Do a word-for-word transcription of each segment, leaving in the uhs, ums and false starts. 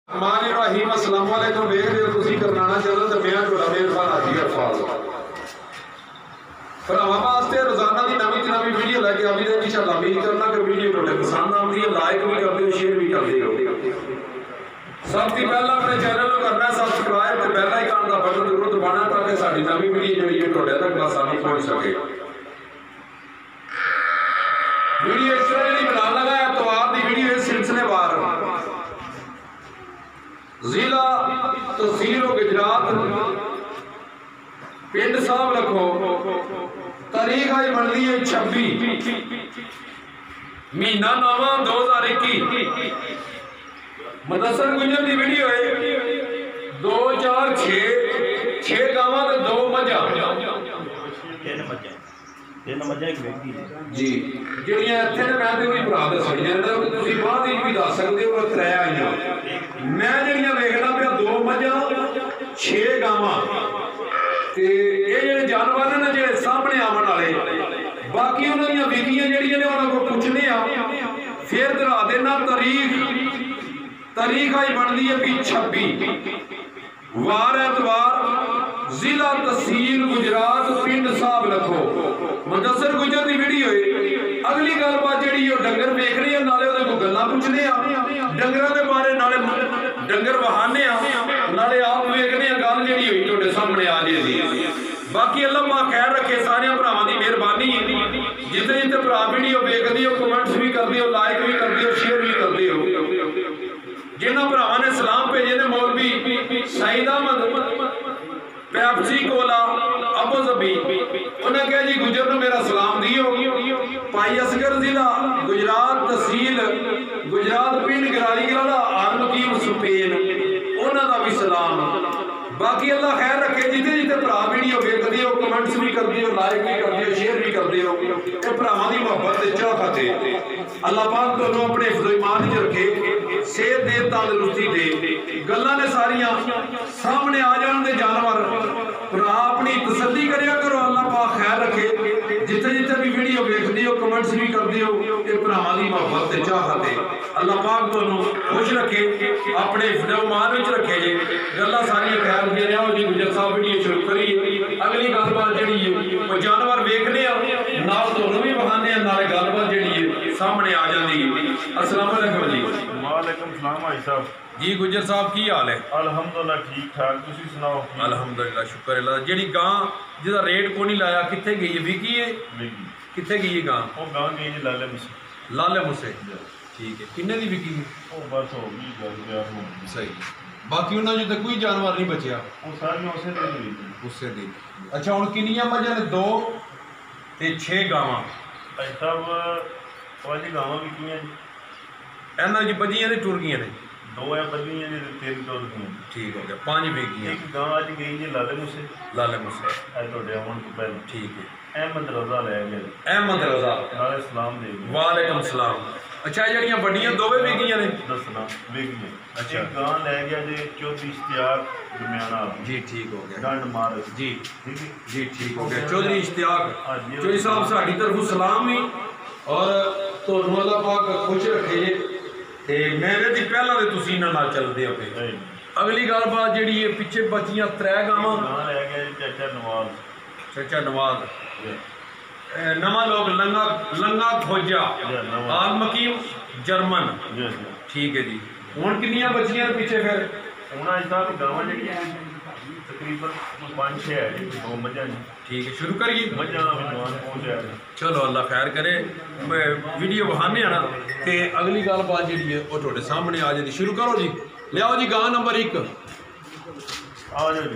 रहीम अस्सलाम वालेकुम देख रहे हो तुसी करनाना चैनल ते मैं ਤੁਹਾਡਾ मेहरबान हाजी अरफाज भरावां वास्ते रोजाना की नवी नवी वीडियो लैके आवी दे इंशाअल्लाह उम्मीद करना कि वीडियो ਤੁਹਾਡੇ पसंद आती है लाइक भी करते हो शेयर भी करते हो सब तो पहला अपने चैनल को करना सबसक्राइब ते बेल आइकन का बटन जरूर दबाना ताकि साडी नवी वीडियो जो है ਤੁਹਾਡੇ तक आसानी पहुंच सके। वीडियो इस तरह बना लगा एतवार की वीडियो है सिलसिलेवार जिला तहसील गुजरात पिंड साहब रखो तारीख आज बनती है छब्बी महीना नवा दो हजार इक्की मुदस्सर गुजर की वीडियो है दो चार छे छे गावां ते दो मझां जी ਜਿਹੜੀਆਂ ਇੱਥੇ ਨੇ ਮੈਂ ਤੇ ਉਹੀ ਭਰਾ ਦੱਸਣੀ ਜਾਂਦਾ ਕਿ ਤੁਸੀਂ ਬਾਅਦ ਵਿੱਚ ਵੀ ਦੱਸ ਸਕਦੇ ਹੋ ਕਿ ਤਰੇ ਆਈਆਂ ਮੈਂ ਜਿਹੜੀਆਂ ਵੇਖਦਾ ਪਿਆ ਦੋ ਮੱਝਾਂ ਛੇ ਗਾਵਾਂ ਤੇ ਇਹ ਜਿਹੜੇ ਜਾਨਵਰ ਨੇ ਜਿਹੜੇ ਸਾਹਮਣੇ ਆਉਣ ਵਾਲੇ ਬਾਕੀ ਉਹਨਾਂ ਦੀਆਂ ਵਿਕੀਆਂ ਜਿਹੜੀਆਂ ਨੇ ਉਹਨਾਂ ਕੋਲ ਪੁੱਛਦੇ ਆ ਫਿਰ ਦਰਾ ਦੇਣਾ ਤਾਰੀਖ ਤਾਰੀਖ ਆਈ ਬਣਦੀ ਹੈ ਵੀ ਛੱਬੀ वार एतवार जिला तहसील गुजरात पिंड साहब लखो मुदस्सर गुजर की वीडियो है। अगली गलबात जी डंगर वेखने नाले गल्लां पुछने डंगरां दे बारे नाले डंगर बहाने नाले आप वेखने गल जी हुई तुहाडे सामने आ जाएगी। बाकी अल्लाह पाक खैर रखे सारे भरावां दी मेहरबानी जितने जितने भरा वीडियो वेखदे हो कमेंट्स भी करदे हो लाइक भी करदे हो शेयर भी करदे हो। जिन्होंने भरावां ने सलाम भेजे ने मौलवी Saeed Ahmed Pepsi Cola Abu Dhabi उन्हें कहा जी गुजर ने मेरा सलाम दियो भाई असगर जिला गुजरात तहसील गुजरात पिंड गराली गराला आलमकीम सुपेन उन्होंने का भी सलाम। बाकी अल्लाह खैर रखे जिते जिते भरा वीडियो वेखदे हो कमेंट्स भी करदे हो लाइक भी करदे हो शेयर भी करदे हो ये भरावां दी मोहब्बत ते चाह खाते अल्लाह पाक तुहानू अपने हिफ्ज़ो ईमान च रखे सेहत दे तंदुरुस्ती दे गल्लां ने सारियां सामने आ जाण दे जानवर भरा अपनी तसल्ली करिया करो। अल्लाह पाक खैर रखे जिथे जिथे भी वीडियो वेखदे हो कमेंट्स भी करदे हो ये भरावां दी मोहब्बत ते चाह खाते अल्लाह पाक तुहानू खुश रखे अपने हिफ्ज़ो ईमान विच रखे जे गल्लां सारियां खैर जी गुजर साहब वीडियो शुरू करी अगली गलबात जी जानवर वेखने नाल तुहानू भी बहाने नाले गलबात जी सामने आ जाती है। अस्सलाम वालेकुम जी। वालेकुम सलाम भाई साहब जी गुजर साहब की हाल है? अल्हम्दुलिल्लाह ठीक ठाक तुसी सुनाओ? अल्हम्दुलिल्लाह शुक्र अल्लाह। जेड़ी गां जिहदा रेट को नहीं लाया किथे गई है विकी है किथे गई है गां? ओ गां गई है लाले मुसे लाले मुसे ठीक है किन्ने दी विकी है? ओ बस हो गई गल यार हो सही बाकी उन्होंने जो कोई जानवर नहीं बचिया वो सारियां उसे दे दी उससे दी। अच्छा हुण किन्नियां मझां ने? दो ते छे गावां भाई साहब पांच गावां विकियां जी इन्हां जी बजियां ने टुर गईयां ने दो है बजियां ने तीन टुर गईयां ठीक हो गया पांच विकियां एक गां अज गई जी लाले मुसे लाले मुसे ए तोड़े आउण तो पहले ठीक है अहमद रजा ले गया अहमद रजा नाले सलाम दे वालेकुम सलाम। अच्छा जड़ियां बड़ियां दोवे विकियां ने दसना विकियां अच्छा एक गां ले गया जी चौधरी इश्तियाक दरमियाना जी ठीक हो गया डंड मार जी ठीक है जी ठीक हो गया चौधरी इश्तियाक चौधरी साहब साडी तरफों सलाम भी और तुहानू अल्लाह पाक खुश रखे जे ते मेरे दी पहला ते तुसीं इन्हां नाल चलदे हो पे। अगली गलबात जिहड़ी है पिछे बचियां त्रै गावां गां ले गया चाचा नवाज चाचा नवाज नवा लोग लंगा लंगा खोजा आलमकीम जर्मन ठीक है जी। हुण कितनियां बचियां पीछे फिर? हुण अज तक गावां जेहड़ियां तकरीबन पांच छे है जी दो मझां ठीक है शुरू करिए मझां विद्वान पहुंच है चलो अल्लाह खैर करे वीडियो बहाने आना ते अगली गलबात जिहड़ी है वो तुहाडे सामने आ जाती शुरू करो जी लियाओ जी गां नंबर एक आ जाओ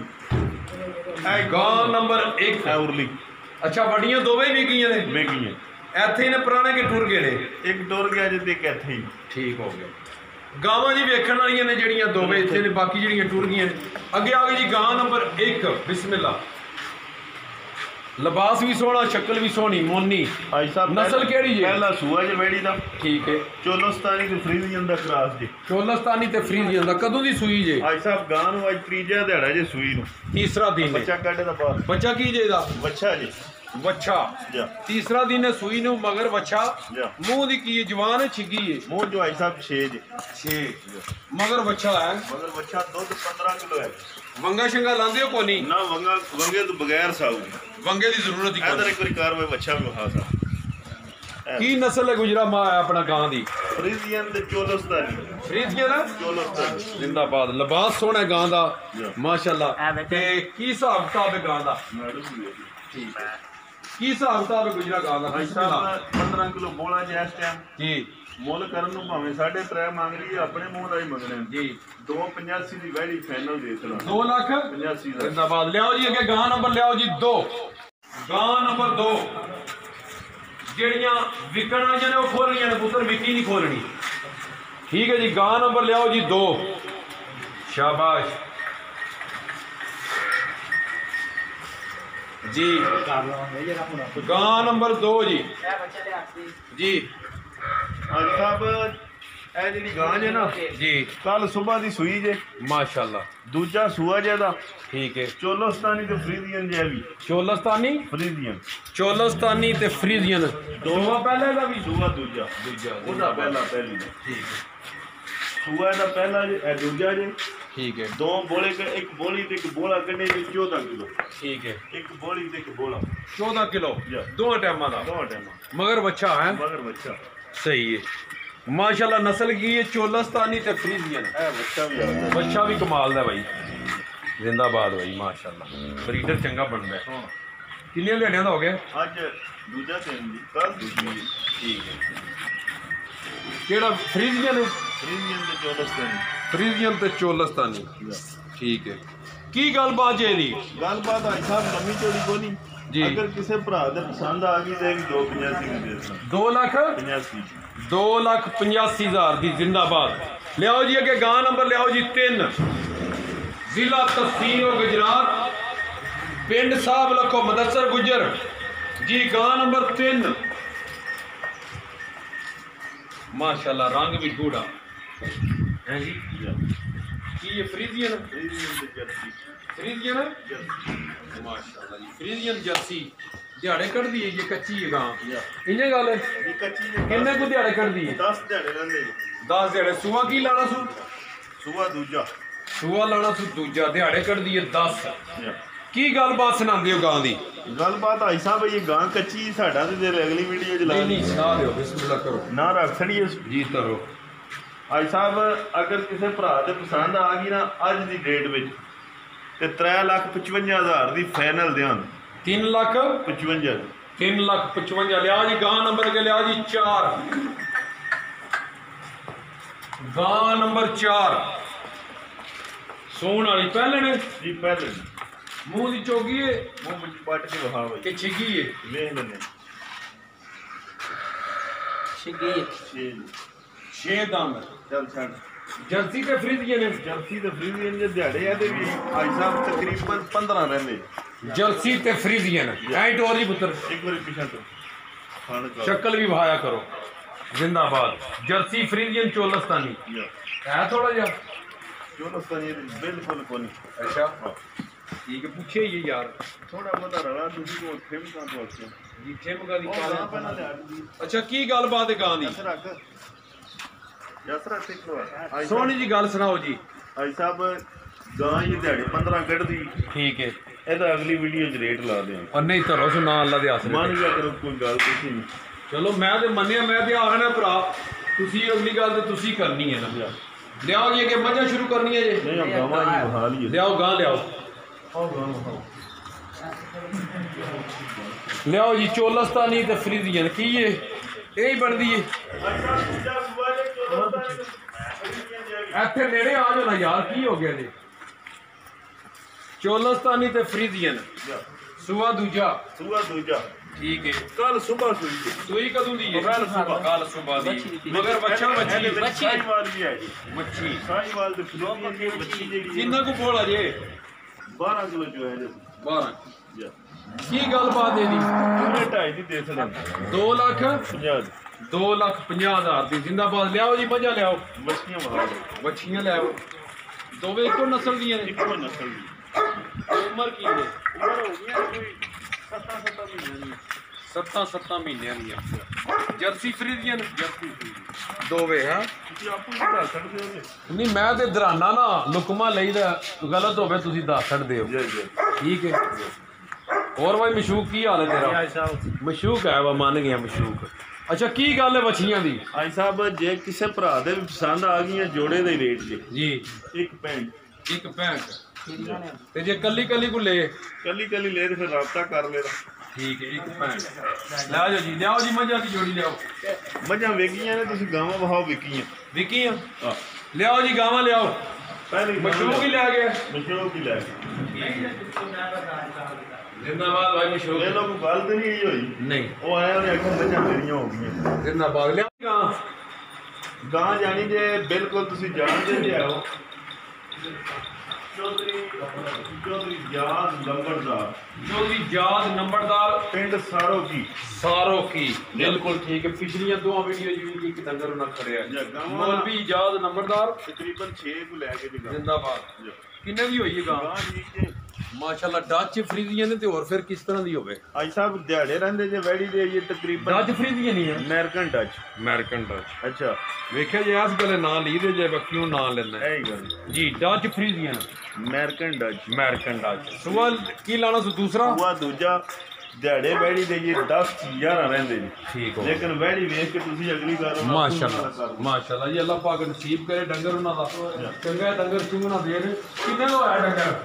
जी गां नंबर एक है उरली। अच्छा बड़ियां दोवें ही विकियां ने विकियां इत्थे ने पुराने के टुर गए ने एक टुर गया जी ते एक इत्थे ही ठीक हो गया। गावां जी वेखण वालियां ने जड़ियां दोवें इत्थे ने बाकी जड़ियां टुर गईयां ने। अगे आ गई जी गां नंबर एक बिस्मिल्लाह लिबास भी सोहना शक्ल भी सोहनी मोनी भाई साहब नस्ल केड़ी जी? पहला सूआ जी वेड़ी दा ठीक है चोलस्तानी ते फ्रीजियन दा क्रॉस जी चोलस्तानी ते फ्रीजियन दा कदों दी सूई जी? भाई साहब गां नूं अज त्रीजा दिहाड़ा जी सूई नूं तीसरा दिन बच्चा काटे दा बाहर बच्चा की जे दा बच्चा जी ਵੱਛਾ ਜਾਂ ਤੀਸਰਾ ਦਿਨ ਹੈ ਸੂਈ ਨੂੰ ਮਗਰ ਵੱਛਾ ਜਾਂ ਮੂੰਹ ਦੀ ਕੀ ਹੈ ਜਵਾਨ ਹੈ ਛਿੱਗੀ ਹੈ ਮੂੰਹ ਜੋ ਭਾਈ ਸਾਹਿਬ ਛੇ ਜੇ ਛੇ ਮਗਰ ਵੱਛਾ ਹੈ ਮਗਰ ਬੱਚਾ ਦੁੱਧ ਪੰਦਰਾਂ ਕਿਲੋ ਹੈ ਵੰਗਾ ਸ਼ੰਗਾ ਲਾਉਂਦੇ ਹੋ ਕੋਈ ਨਹੀਂ ਨਾ ਵੰਗਾ ਵੰਗੇ ਤੋਂ ਬਗੈਰ ਸਾਊ ਵੰਗੇ ਦੀ ਜ਼ਰੂਰਤ ਹੀ ਕੋਈ ਇਧਰ ਨਹੀਂ ਇੱਕ ਵਾਰੀ ਕਾਰਵਾਈ ਬੱਚਾ ਵੀ ਵਿਖਾ ਸਾ ਕੀ ਨਸਲ ਹੈ ਗੁਜਰਾ ਮਾਂ ਹੈ ਆਪਣਾ ਗਾਂ ਦੀ ਫਰੀਜ਼ੀਅਨ ਦੇ ਚੋਲਸਤਾਨੀ ਫਰੀਦ ਨਾ ਚੋਲਸਤਾਨੀ ਜ਼ਿੰਦਾਬਾਦ ਲਿਬਾਸ ਸੋਹਣਾ ਹੈ ਗਾਂ ਦਾ ਮਾਸ਼ਾਅੱਲਾ ਤੇ ਕੀ ਹਿਸਾਬ ਕਿਤਾਬ ਹੈ ਗਾਂ ਦਾ ਠੀਕ ਹੈ ਕੀ ਹਿਸਾਬ ਕਿਤਾਬ ਹੈ ਗੁਜਰਾ ਗਾਂ ਦਾ ਭਾਈ ਸਾਹਿਬ ਪੰਦਰਾਂ ਕਿਲੋ ਬੋਲਾ ਜੇ ਇਸ ਟਾਈਮ ਜੀ ਮੁੱਲ ਕਰਨ ਨੂੰ ਭਾਵੇਂ ਸਾਢੇ ਤਿੰਨ ਮੰਗ ਰਹੀ ਹੈ ਆਪਣੇ ਮੂੰਹ ਦਾ ਹੀ ਮੰਗਣਾ ਜੀ ਦੋ ਪੰਜਾਸੀ ਦੀ ਵੈਰੀ ਫਾਈਨਲ ਦੇ ਚਲਾ ਦੋ ਲੱਖ ਪੰਜਾਸੀ ਦਾ ਜ਼ਿੰਦਾਬਾਦ ਲਿਆਓ ਜੀ ਅੱਗੇ ਗਾਂ ਨੰਬਰ ਲਿਆਓ ਜੀ ਦੋ ਗਾਂ ਨੰਬਰ ਦੋ ਜਿਹੜੀਆਂ ਵਿਕਣ ਵਾਲੀਆਂ ਨੇ ਉਹ ਖੋਲਣੀਆਂ ਨੇ ਪੁੱਤਰ ਵਿਕੀ ਨਹੀਂ ਖੋਲਣੀ ਠੀਕ ਹੈ ਜੀ ਗਾਂ ਨੰਬਰ ਲਿਆਓ ਜੀ ਦੋ ਸ਼ਾਬਾਸ਼ ਜੀ ਗਾਂ ਨੰਬਰ ਦੋ ਜੀ ਜੀ ਅੱਜ ਸਾਹਿਬ ਇਹ ਜਿਹੜੀ ਗਾਂ ਜੇ ਨਾ ਜੀ ਕੱਲ ਸਵੇਰ ਦੀ ਸੂਈ ਜੇ ਮਾਸ਼ਾਅੱਲਾ ਦੂਜਾ ਸੂਆ ਜੇ ਦਾ ਠੀਕ ਹੈ ਚੋਲਸਤਾਨੀ ਤੇ ਫਰੀਜ਼ੀਅਨ ਜੇ ਵੀ ਚੋਲਸਤਾਨੀ ਫਰੀਜ਼ੀਅਨ ਚੋਲਸਤਾਨੀ ਤੇ ਫਰੀਜ਼ੀਅਨ ਦੋਵਾਂ ਪਹਿਲੇ ਦਾ ਵੀ ਸੂਆ ਦੂਜਾ ਦੂਜਾ ਉਹਦਾ ਪਹਿਲਾ ਪਹਿਲੀ ਦਾ ਠੀਕ ਹੈ ਸੂਆ ਦਾ ਪਹਿਲਾ ਜੇ ਇਹ ਦੂਜਾ ਜੇ ਠੀਕ ਹੈ ਦੋ ਬੋਲੇ ਕ ਇੱਕ ਬੋਲੀ ਤੇ ਇੱਕ ਬੋਲਾ ਕੱਢੇ ਜੇ ਚੌਦਾਂ ਕਿਲੋ ਠੀਕ ਹੈ ਇੱਕ ਬੋਲੀ ਤੇ ਇੱਕ ਬੋਲਾ ਚੌਦਾਂ ਕਿਲੋ ਜੀ। ਦੋਵਾਂ ਟਾਈਮਾਂ ਦਾ ਦੋ ਟਾਈਮ ਮਗਰ ਬੱਚਾ ਹੈ ਮਗਰ ਬੱਚਾ ਸਹੀ ਹੈ ਮਾਸ਼ਾਅੱਲਾ ਨਸਲ ਕੀ ਹੈ ਚੋਲਸਤਾਨੀ ਤੇ ਫਰੀਜ਼ੀਅਨ ਇਹ ਬੱਚਾ ਵੀ ਆਉਂਦਾ ਬੱਚਾ ਵੀ ਕਮਾਲ ਦਾ ਬਾਈ ਜ਼ਿੰਦਾਬਾਦ ਬਾਈ ਮਾਸ਼ਾਅੱਲਾ ਬਰੀਡਰ ਚੰਗਾ ਬਣਦਾ ਹੈ ਹਾਂ ਕਿੰਨੀਆਂ ਲੈਣਿਆਂ ਦਾ ਹੋ ਗਿਆ ਅੱਜ ਦੂਜਾ ਦਿਨ ਦੀ ਕੱਲ ਦੂਜੀ ਠੀਕ ਹੈ ਕਿਹੜਾ ਫਰੀਜ਼ੀਅਨ ਹੈ ਫਰੀਜ਼ੀਅਨ ਤੇ ਚੋਲਸਤਾਨੀ ਫਰੀਜ਼ੀਅਨ ਤੇ ਚੋਲਸਤਾਨੀ ਠੀਕ ਹੈ ਕੀ ਗੱਲਬਾਤ ਜੇ ਇਹਦੀ ਗੱਲਬਾਤ ਅੱਜ ਸਾਹਿਬ ਲੰਮੀ ਚੌੜੀ ਕੋਨੀ ਜੀ। ਅਗਰ ਕਿਸੇ ਭਰਾ ਦੇ ਪਸੰਦ ਆ ਗਈ ਤੇ ਵੀ ਦੋ ਪੰਜਾਸੀ ਦੀ ਦੇ ਦਾਂ ਦੋ ਲੱਖ ਪੰਜਾਸੀ ਦੋ ਲੱਖ ਪਚਾਸੀ ਹਜ਼ਾਰ ਦੀ ਜ਼ਿੰਦਾਬਾਦ ਲਿਆਓ ਜੀ ਅੱਗੇ ਗਾਂ ਨੰਬਰ ਲਿਆਓ ਜੀ ਤਿੰਨ ਜ਼ਿਲ੍ਹਾ ਤਹਿਸੀਲ ਗੁਜਰਾਤ ਪਿੰਡ ਸਾਹਿਬ ਲਖੋ ਮਦਸਰ ਗੁਜਰ ਜੀ ਗਾਂ ਨੰਬਰ ਤਿੰਨ ਮਾਸ਼ਾਅੱਲਾ ਰੰਗ ਵੀ ਗੂੜਾ ਹੈ ਜੀ ਕੀ ਇਹ ਫਰੀਜ਼ੀਅਨ ਫਰੀਜ਼ੀਅਨ ਤੇ ਜਰਸੀ ਫਰੀਜ਼ੀਅਨ ਮਾਸ਼ਾਅੱਲਾ ਜੀ ਫਰੀਜ਼ੀਅਨ ਜਰਸੀ ਦਿਹਾੜੇ ਕੱਢਦੀ ਹੈ ਜੀ ਕੱਚੀ ਹੈ ਗਾਂ ਇੰਨੇ ਗੱਲ ਹੈ ਇਹ ਕੱਚੀ ਦੇ ਕਿੰਨੇ ਕੁ ਦਿਹਾੜੇ ਕੱਢਦੀ ਹੈ ਦਸ ਦਿਹਾੜੇ ਰਹਿੰਦੇ ਜੀ ਦਸ ਦਿਹਾੜੇ ਸੂਆ ਕੀ ਲਾਣਾ ਸੂ ਸੂਆ ਦੂਜਾ ਸੂਆ ਲਾਣਾ ਸੂ ਦੂਜਾ ਦਿਹਾੜੇ ਕੱਢਦੀ ਹੈ ਦਸ ਕੀ ਗੱਲਬਾਤ ਸੁਣਾਉਂਦੇ ਹੋ ਗਾਂ ਦੀ ਗੱਲਬਾਤ ਆਈ ਸਾਹਿਬ ਇਹ ਗਾਂ ਕੱਚੀ ਸਾਡਾ ਤੇ ਫਿਰ ਅਗਲੀ ਵੀਡੀਓ ਚ ਲਾ ਨਹੀਂ ਨਹੀਂ ਸੁਣਾ ਦਿਓ ਬਿਸਮਿਲ੍ਲਾ ਕਰੋ ਨਾ ਰੱਖ ਛੜੀਏ ਜੀ ਤਰੋ ਆਈ ਸਾਹਿਬ ਅਗਰ ਕਿਸੇ ਭਰਾ ਦੇ ਪਸੰਦ ਆ ਗਈ ਨਾ ਅੱਜ ਦੀ ਡੇਟ ਵਿੱਚ ਤੇ ਤਿੰਨ ਲੱਖ ਪਚਵੰਜਾ ਹਜ਼ਾਰ ਦੀ ਫਾਈਨਲ ਦਿਆਂ ਤਿੰਨ ਲੱਖ ਪਚਵੰਜਾ ਤਿੰਨ ਲੱਖ ਪਚਵੰਜਾ ਲਿਆ ਜੀ ਗਾਂ ਨੰਬਰ ਕੇ ਲਿਆ ਜੀ ਚਾਰ ਗਾਂ ਨੰਬਰ ਚਾਰ ਸੋਹਣ ਵਾਲੀ ਪਹਿਲੇ ਨੇ ਜੀ ਪਹਿਲੇ ਮੂੰਹ ਦੀ ਚੋਗੀ ਹੈ ਮੂੰਹ ਵਿੱਚ ਪੱਟ ਕੇ ਵਹਾ ਬਈ ਕਿ ਛਿੱਗੀ ਹੈ ਵੇਖ ਲੈਂਦੇ ਛਿੱਗੀ ਛੇ ਛੇ ਦੰਦ ਚੱਲ ਛੱਡ ਜਰਸੀ ਤੇ ਫਰੀਜ਼ੀਅਨ ਨੇ ਜਰਸੀ ਤੇ ਫਰੀਜ਼ੀਅਨ ਦੇ ਦਿਹਾੜੇ ਆ ਤੇ ਵੀ ਆਈ ਸਾਹਿਬ ਤਕਰੀਬਨ ਪੰਦਰਾਂ ਰਹਿੰਦੇ ਜਰਸੀ ਤੇ ਫਰੀਜ਼ੀਅਨ ਐ ਟੋਰ ਜੀ ਪੁੱਤਰ ਇੱਕ ਵਾਰੀ ਪਿਛਾ ਤੋਂ ਖਾਣ ਕਰ ਸ਼ਕਲ ਵੀ ਵਹਾਇਆ ਕਰੋ ਜ਼ਿੰਦਾਬਾਦ ਜਰਸੀ ਫਰੀਜ਼ੀਅਨ ਚੋਲਸਤਾਨੀ ਹੈ ਥੋੜਾ ਜਿਹਾ ਚੋਲਸਤਾਨੀ ਬਿਲਕੁਲ ਕੋਨੀ ਅੱਛਾ ਠੀਕ ਹੈ ਪੁੱਛੇ ਹੀ ਯਾਰ ਥੋੜਾ ਬਹੁਤਾ ਰਲਾ ਤੁਸੀਂ ਕੋ ਫੇਮ ਕਾਂ ਤੋਂ ਆਖਿਆ ਜੀ ਠੇਮਗਾ ਦੀ ਉਹ ਲਾਂ ਪਹਿਲਾਂ ਲਿਆ ਦੀ ਅੱਛਾ ਕੀ ਗੱਲਬਾਤ ਹੈ ਗਾਂ ਦੀ ਯਸ ਰੱਖ ਯਸ ਰੱਖ ਇੱਕ ਵਾਰ ਸੋਹਣੀ ਜੀ ਗੱਲ ਸੁਣਾਓ ਜੀ ਆਈ ਸਾਹਿਬ ਗਾਂ ਇਹ ਦਿਹਾੜੇ ਪੰਦਰਾਂ ਕੱਢਦੀ ਠੀਕ ਹੈ ਇਹਦਾ ਅਗਲੀ ਵੀਡੀਓ 'ਚ ਰੇਟ ਲਾ ਦਿਆਂ ਔਰ ਨਹੀਂ ਧਰੋ ਸੁਣਾ ਅੱਲਾ ਦੇ ਆਸਰੇ ਮੰਨ ਗਿਆ ਕਰੋ ਕੋਈ ਗੱਲ ਤੁਸੀਂ ਨਹੀਂ ਚਲੋ ਮੈਂ ਤੇ ਮੰਨਿਆ ਮੈਂ ਤੇ ਆਖਣਾ ਭਰਾ ਤੁਸੀਂ ਅਗਲੀ ਗੱਲ ਤੇ ਤੁਸੀਂ ਕਰਨੀ ਹੈ ਨਾ ਲਿਆਓ ਜੀ ਅੱਗੇ ਮੱਝਾਂ ਸ਼ੁਰੂ ਕਰਨੀਆਂ ਜੇ ਨਹੀਂ ਹਮ ਗਾਵਾਂ ਜੀ ਬਹਾ ਲਈਏ ਲਿਆਓ ਗਾਂ ਲਿਆਓ ਆਓ ਗਾਂ ਬਹਾਓ ਲਿਆਓ ਜੀ ਚੋਲਸਤਾਨੀ ਤੇ ਫਰੀਜ਼ੀਅਨ ਕੀ ਏ ਇਹ ਹੀ ਬਣਦੀ ਏ ਇੱਥੇ ਨੇੜੇ ਆ ਜਾਓ ਨਾ ਯਾਰ ਕੀ ਹੋ ਗਿਆ ਜੀ ਚੋਲਸਤਾਨੀ ਤੇ ਫਰੀਜ਼ੀਅਨ ਸੂਆ ਦੂਜਾ ਸੂਆ ਦੂਜਾ ਠੀਕ ਏ ਕੱਲ ਸਵੇਰ ਸੂਈ ਸੀ ਸੂਈ ਕਦੋਂ ਦੀ ਏ ਕੱਲ ਸੁਬਾ ਕੱਲ ਸੁਬਾ ਦੀ ਮਗਰ ਬੱਚਾ ਇਹਦੇ ਬੱਚੀ ਵਿੱਚ ਸਾਈਵਾਲ ਵੀ ਹੈ ਜੀ ਮੱਛੀ ਸਾਈਵਾਲ ਤੇ ਫਿਰੋਜ਼ੀਅਨ ਦੀ ਬੱਚੀ ਜਿਹੜੀ ਕਿੰਨਾ ਕੁ ਬੋਲ ਆ ਜੇ ਬਾਰਾਂ ਕਿਲੋ ਜੋ ਹੈ ਜੀ ਬਾਰਾਂ ਜੀ ਕੀ ਗੱਲਬਾਤ ਇਹਦੀ ਉਹਨੇ ਢਾਈ ਦੀ ਦੇ ਸਕਦਾ ਦੋ ਲੱਖ ਪੰਜਾਹ ਦੀ ਦੋ ਲੱਖ ਪੰਜਾਹ ਹਜ਼ਾਰ ਦੀ ਜ਼ਿੰਦਾਬਾਦ ਲਿਆਓ ਜੀ ਮੱਝਾਂ ਲਿਆਓ ਮੱਛੀਆਂ ਬਹਾ ਬੱਚੀਆਂ ਲਿਆਓ ਦੋਵੇਂ ਇੱਕੋ ਨਸਲ ਦੀਆਂ ਨੇ ਇੱਕੋ ਨਸਲ ਦੀ ਉਮਰ ਕੀ ਨੇ ਉਮਰ ਹੋ ਗਈ ਕੋਈ सत्ता सत्ता महीने सत्तां सत्तां महीनਿਆਂ ਦੀਆਂ ਜਰਸੀ ਫਰੀਜ਼ੀਅਨ जर्सी ਦੋਵੇਂ ਹੈ ਤੁਸੀਂ ਆਪੂ ਹੀ ਦੱਸ ਸਕਦੇ ਹੋ ਜੀ। ਨਹੀਂ ਮੈਂ ਤੇ ਦਰਾਨਾ ਨਾ ਲੁਕਮਾ ਲਈਦਾ ਗਲਤ ਹੋਵੇ ਤੁਸੀਂ ਦੱਸ ਸਕਦੇ ਹੋ ਜੀ ਜੀ ਠੀਕ ਹੈ ਹੋਰ ਭਾਈ ਮਸ਼ੂਕ ਕੀ ਹਾਲ ਹੈ ਤੇਰਾ ਮਸ਼ੂਕ ਹੈ ਵਾ ਮੰਨ ਗਿਆ ਮਸ਼ੂਕ ਅੱਛਾ ਕੀ ਗੱਲ ਹੈ ਵੱਛੀਆਂ ਦੀ ਭਾਈ ਸਾਹਿਬ ਜੇ ਕਿਸੇ ਭਰਾ ਦੇ ਵੀ ਪਸੰਦ ਆ ਗਈਆਂ ਜੋੜੇ ਦੇ ਰੇਟ 'ਚ ਜੀ ਇੱਕ ਪੈਂਟ ਇੱਕ ਪੈਂਟ ਤੇ ਜੇ ਕੱਲੀ ਕੱਲੀ ਕੋ ਲੈ ਕੱਲੀ ਕੱਲੀ ਲੈ ਤੇ ਫਿਰ ਰਾਬਤਾ ਕਰ ਲੈਣਾ ਠੀਕ ਹੈ ਇੱਕ ਪੈਂਟ ਲੈ ਜਾਓ ਜੀ ਲਿਆਓ ਜੀ ਮੱਝਾਂ ਦੀ ਜੋੜੀ ਲਿਆਓ ਮੱਝਾਂ ਵਿਕੀਆਂ ਨੇ ਤੁਸੀਂ ਗਾਵਾਂ ਵਹਾਓ ਵਿਕੀਆਂ ਵਿਕੀ ਆ ਆ ਲਿਆਓ ਜੀ ਗਾਵਾਂ ਲਿਆਓ ਪਹਿਲੀ ਮਸ਼ੂਕ ਹੀ ਲੈ ਗਏ ਮਸ਼ੂਕ ਹੀ ਲੈ ਗਏ ਜਿੰਦਾਬਾਦ ਭਾਈ ਮਸ਼ੂਕ ਇਹ ਲੋਕ ਗੱਲ ਤੇ ਨਹੀਂ ਇਹੀ ਹੋਈ ਨਹੀਂ ਉਹ ਆਇਆ ਉਹਨੇ ਆਖਿਆ ਮੱਝਾਂ ਮੇਰੀਆਂ ਹੋ ਗਈਆਂ ਜਿੰਦਾਬਾਦ ਲਿਆਓ ਗਾਂ ਗਾਂ ਜਾਣੀ ਜੇ ਬਿਲਕੁਲ ਤੁਸੀਂ ਜਾਣਦੇ ਲਿਆਓ ਚੌਧਰੀ ਚੌਧਰੀ ਯਾਦ ਲੰਬੜਦਾਰ ਚੌਧਰੀ ਯਾਦ ਨੰਬਰਦਾਰ ਪਿੰਡ ਸਾਰੋ ਕੀ ਸਾਰੋ ਕੀ ਬਿਲਕੁਲ ਠੀਕ ਹੈ ਪਿਛਲੀਆਂ ਦੋ ਵੀਡੀਓ ਜੀ ਇੱਕ ਡੰਗਰ ਉਹਨਾਂ ਖੜਿਆ ਮੌਲਵੀ ਯਾਦ ਨੰਬਰਦਾਰ ਤਕਰੀਬਨ ਛੇ ਕੁ ਲੈ ਕੇ ਦੀ ਗਾਂ ਜਿੰਦਾਬਾਦ ਕਿੰਨੇ ਦੀ ਹੋਈ ਹੈ ਗਾਂ ਗਾਂ ਠੀਕ ਜੇ ਮਾਸ਼ਾਅੱਲਾ ਡੱਚ ਫਰੀਜ਼ੀਆਂ ਨੇ ਤੇ ਹੋਰ ਫਿਰ ਕਿਸ ਤਰ੍ਹਾਂ ਦੀ ਹੋਵੇ ਅੱਜ ਸਾਹਿਬ ਦਿਹਾੜੇ ਰਹਿੰਦੇ ਜੇ ਵੈੜੀ ਦੇ ਇਹ ਤਕਰੀਬਨ ਡੱਚ ਫਰੀਜ਼ੀਆਂ ਨਹੀਂ ਹੈ ਅਮਰੀਕਨ ਟੱਚ ਅਮਰੀਕਨ ਡੱਚ ਅੱਛਾ ਵੇਖਿਆ ਜੇ ਇਸ ਗੱਲੇ ਨਾਂ ਲੀਦੇ ਜੇ ਬੱਕੀਓ ਨਾਂ ਲੈਣਾ ਇਹ ਗੱਲ ਜੀ ਡੱਚ ਫਰੀਜ਼ੀਆਂ ਅਮਰੀਕਨ ਟੱਚ ਅਮਰੀਕਨ ਡੱਚ ਸੁਵਲ ਕੀ ਲਾਣਾ ਸੀ ਦੂਸਰਾ ਉਹ ਦੂਜਾ ਦਿਹਾੜੇ ਵੈੜੀ ਦੇ ਇਹ ਦਸ ਗਿਆਰਾਂ ਰਹਿੰਦੇ ਨੇ ਠੀਕ ਹੋ ਲੇਕਿਨ ਵੈੜੀ ਵੇਖ ਕੇ ਤੁਸੀਂ ਅਗਲੀ ਵਾਰ ਮਾਸ਼ਾਅੱਲਾ ਮਾਸ਼ਾਅੱਲਾ ਜੀ ਅੱਲਾਹ ਪਾਕ ਨਸੀਬ ਕਰੇ ਡੰਗਰ ਉਹਨਾਂ ਦਾ ਚੰਗਾ ਡੰਗਰ ਚੁੰਗਣਾ ਦੇਣ ਕਿੰਨੇ ਦਾ ਹੋਇਆ ਡੰਗਰ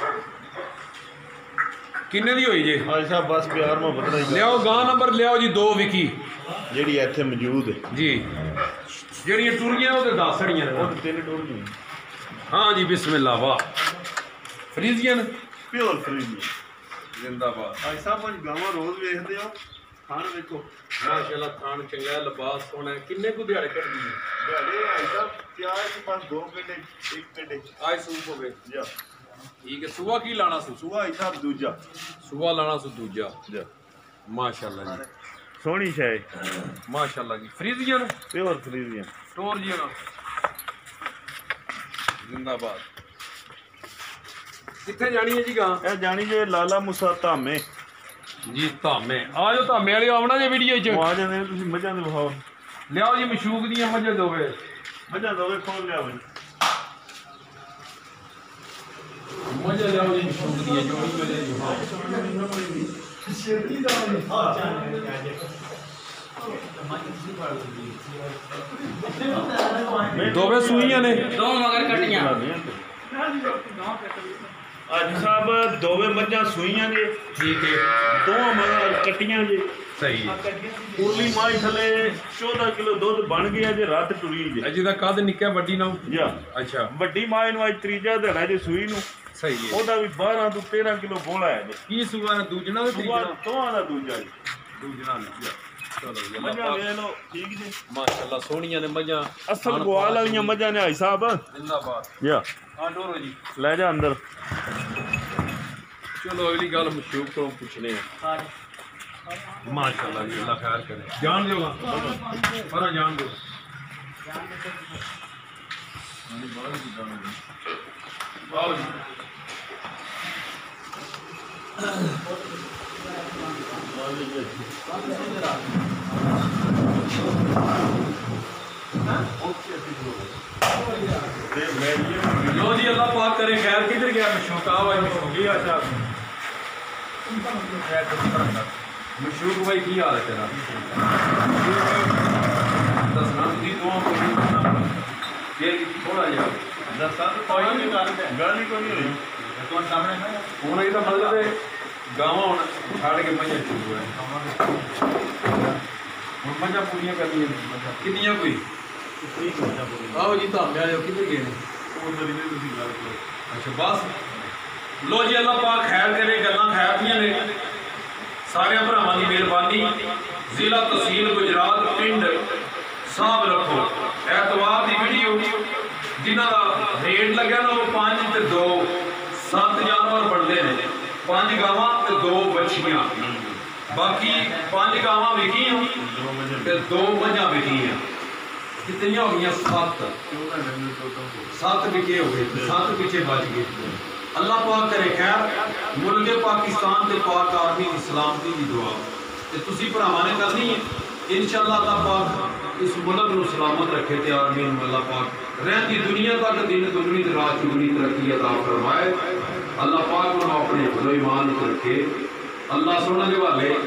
ਕਿੰਨੇ ਦੀ ਹੋਈ ਜੇ ਅੱਜ ਸਾਹਿਬ ਬਸ ਪਿਆਰ ਮੁਹੱਬਤ ਨਾਲ ਲਿਆਓ ਗਾਂ ਨੰਬਰ ਲਿਆਓ ਜੀ ਦੋ ਵਿਕੀ ਜਿਹੜੀ ਇੱਥੇ ਮੌਜੂਦ ਹੈ ਜੀ ਜਿਹੜੀਆਂ ਟੁਰੀਆਂ ਉਹ ਤੇ ਦੱਸਣੀਆਂ ਨੇ ਉਹ ਤਿੰਨ ਟੋਰ ਗਈ ਹਾਂ ਜੀ ਬਿਸਮਿਲ੍ਲਾ ਵਾਹ ਫਰੀਜ਼ੀਅਨ ਪਿਓਰ ਫਰੀਜ਼ੀ ਜਿੰਦਾਬਾਦ ਅੱਜ ਸਾਹਿਬ ਅੱਜ ਗਾਵਾਂ ਰੋਜ਼ ਵੇਖਦੇ ਹੋ ਖਾਣ ਵੇਖੋ ਮਾਸ਼ਾਅੱਲਾ ਖਾਣ ਚੰਗਾ ਹੈ, ਲਿਬਾਸ ਸੋਹਣਾ ਹੈ। ਕਿੰਨੇ ਕੁ ਦਿਹਾੜੇ ਕੱਢਦੀ ਹੈ ਦਿਹਾੜੇ ਅੱਜ ਸਾਹਿਬ ਪਿਆਰ ਚ ਬਸ ਦੋ ਘੰਟੇ ਇੱਕ ਘੰਟੇ ਅੱਜ ਸੂਪ ਹੋਵੇ ਜਾ ਠੀਕ ਹੈ ਸੁਬਾ ਕੀ ਲਾਣਾ ਸੂ ਸੁਆ ਅੱਜ ਸਾਹਿਬ ਦੂਜਾ ਸੁਬਾ ਲਾਣਾ ਸੂ ਦੂਜਾ ਜਾ ਮਾਸ਼ਾਅੱਲਾ ਜੀ ਸੋਹਣੀ ਸ਼ੈ ਮਾਸ਼ਾਅੱਲਾ ਜੀ ਫਰੀਜ਼ੀਅਨ ਪਿਓਰ ਫਰੀਜ਼ੀ ਟੋਰ ਜੀ ਨਾ ਜਿੰਦਾਬਾਦ ਕਿੱਥੇ ਜਾਣੀ ਹੈ ਜੀ ਗਾਂ ਇਹ ਜਾਣੀ ਜੇ ਲਾਲਾ ਮੁਸਾ ਧਾਮੇ ਜੀ ਧਾਮੇ ਆ ਜਾਓ ਧਾਮੇ ਵਾਲੇ ਆਉਣਾ ਜੇ ਵੀਡੀਓ 'ਚ ਉਹ ਆ ਜਾਂਦੇ ਨੇ ਤੁਸੀਂ ਮੱਝਾਂ ਦੇ ਵਿਖਾਓ ਲਿਆਓ ਜੀ ਮਸ਼ੂਕ ਦੀਆਂ ਮੱਝਾਂ ਦੋਵੇ ਮੱਝਾਂ ਦੋਵੇਂ ਖੋਲ ਲਿਆਓ ਜੀ ਮੱਝਾਂ ਲਿਆਓ ਜੀ ਮਸ਼ੂਕ ਦੀਆਂ ਜੋੜੀ ਮੇਰੇ ਜੀ ਦੋਵੇਂ ਸੂਈਆਂ ਨੇ ਦੋ ਮਗਰ ਕੱਟੀਆਂ ਅੱਜ ਸਾਹਿਬ ਦੋਵੇਂ ਮੱਝਾਂ ਸੂਈਆਂ ਨੇ ਠੀਕ ਹੈ ਦੋਵਾਂ ਮਗਰ ਕੱਟੀਆਂ ਜੇ ਸਹੀ ਹੈ ਉਰਲੀ ਮਾਈ ਥਲੇ ਚੌਦਾਂ ਕਿਲੋ ਦੁੱਧ ਬਣ ਗਿਆ ਜੇ ਰਾਤ ਟੁਰੀ ਜੇ ਅਜੇ ਦਾ ਕੱਦ ਨਿੱਕਾ ਵੱਡੀ ਨਾ ਜਾ ਅੱਛਾ ਵੱਡੀ ਮਾਈ ਨੂੰ ਅੱਜ ਤੀਜਾ ਦਿਹਾੜਾ ਜੇ ਸੂਈ ਨੂੰ ਸਹੀ ਹੈ ਉਹਦਾ ਵੀ ਬਾਰਾਂ ਤੋਂ ਤੇਰਾਂ ਕਿਲੋ ਬੋਲਾ ਹੈ ਜੇ ਕੀ ਸੂਆ ਨੇ ਦੂਜਣਾ ਤੇ ਸੁਆ ਤੀਜਣਾ ਦੋਵਾਂ ਦਾ ਦੂਜਾ ਜੀ ਦੂਜਣਾ ਨਹੀਂ ਚਲੋ ਜੀ ਅੱਲਾਹ ਮੱਝਾਂ ਪਾਕ ਵੇਖ ਲਓ ਠੀਕ ਜੀ ਮਾਸ਼ਾਅੱਲਾ ਸੋਹਣੀਆਂ ਨੇ ਮੱਝਾਂ ਅਸਲ ਗਵਾਲ ਵਾਲੀਆਂ ਮੱਝਾਂ ਨੇ ਭਾਈ ਸਾਹਿਬ ਜਿੰਦਾਬਾਦ ਜਾ ਆ ਡੋਰੋ ਜੀ ਲੈ ਜਾ ਅੰਦਰ ਚਲੋ ਅਗਲੀ ਗੱਲ ਮਸ਼ੂਕ ਤੋਂ ਪੁੱਛਨੇ ਆ ਮਾਸ਼ਾਅੱਲਾ ਜੀ ਅੱਲਾਹ ਖੈਰ ਕਰੇ ਜਾਣ ਦਿਓਗਾ ਪਰਾਂ ਜਾਣ ਦਿਓ ਆਓ ਜੀ ਲੋ ਜੀ ਅੱਲਾਹ ਪਾਕ ਕਰੇ ਖੈਰ ਕਿੱਧਰ ਗਿਆ ਮਸ਼ੂਕ ਆ ਭਾਈ ਮਸ਼ੂਕ ਜੀ ਅੱਛਾ ਮਸ਼ੂਕ ਭਾਈ ਕੀ ਹਾਲ ਹੈ ਤੇਰਾ ਦੱਸਣਾ ਤੁਸੀਂ ਦੋਵਾਂ ਕੋਲ ਇਹ ਥੋੜਾ ਜਿਹਾ ਦੱਸਾਂ ਕੋਈ ਨਹੀਂ ਗੱਲ ਗੱਲ ਹੀ ਕੋਈ ਨਹੀਂ ਹੋਈ ਤੁਹਾਡੇ ਸਾਹਮਣੇ ਹੁਣ ਇਹਦਾ ਮਤਲਬ ਹੈ ਗਾਵਾਂ ਹੁਣ ਛੱਡ ਕੇ ਮੱਝਾਂ ਚੁੱਕ ਹੈ ਹੁਣ ਮੱਝਾਂ ਪੂਰੀਆਂ ਕਰਨੀਆਂ ਕਿੰਨੀਆਂ ਕੋਈ ਆਓ ਜੀ ਧਾਮੇ ਵਾਲਿਓ ਕਿੱਧਰ ਗਏ ਨੇ ਉਧਰ ਹੀ ਤੁਸੀਂ ਗੱਲ ਕਰੋ ਅੱਛਾ ਬਸ ਲੋ ਜੀ ਅੱਲਾਹ ਪਾਕ ਖੈਰ ਕਰੇ ਗੱਲਾਂ ਖੈਰ ਦੀਆਂ ਨੇ ਸਾਰਿਆਂ ਭਰਾਵਾਂ ਦੀ ਮਿਹਰਬਾਨੀ ਜ਼ਿਲ੍ਹਾ ਤਹਿਸੀਲ ਗੁਜਰਾਤ ਪਿੰਡ ਸਾਹਬ ਰੱਖੋ ਐਤਵਾਰ ਦੀ ਵੀਡੀਓ ਜਿਨ੍ਹਾਂ ਦਾ ਰੇਟ ਲੱਗਿਆ ਨਾ ਉਹ ਪੰਜ ਤੇ ਦੋ ਸੱਤ ਜਾਨਵਰ ਬਣਦੇ ਨੇ ਪੰਜ ਗਾਵਾਂ ਤੇ ਦੋ ਬੱਚੀਆਂ ਬਾਕੀ ਪੰਜ ਗਾਵਾਂ ਵਿਕੀਆਂ ਤੇ ਦੋ ਮੱਝਾਂ ਵਿਕੀਆਂ ਕਿਤਨੀਆਂ ਹੋ ਗਈਆਂ ਸੱਤ ਸੱਤ ਵਿਕੇ ਹੋ ਗਏ ਸੱਤ ਪਿੱਛੇ ਬਚ ਗਏ अल्लाह पाक करे खैर मुल्क पाकिस्तान के पाक आर्मी की सलामती की दुआ ते तुसी भरावां ने करनी है इंशाअल्लाह अल्लाह पाक इस मुल्क को सलामत रखे ते आर्मी नूं अल्लाह पाक रहती दुनिया तक दिन दुगनी ते रात चौगुनी तरक्की अता फरमाए। अल्लाह पाक उन्होंने अपने हिफ्ज़ो ईमान च रखे। अल्लाह सोने के वाले